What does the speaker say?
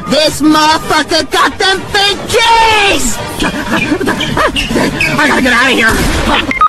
This motherfucker got them big keys! I gotta get out of here!